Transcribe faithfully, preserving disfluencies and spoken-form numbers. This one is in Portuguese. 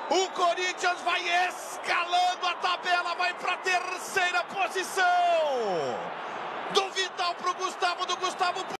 O Corinthians vai escalando a tabela, vai para a terceira posição. Do Vital para o Gustavo, do Gustavo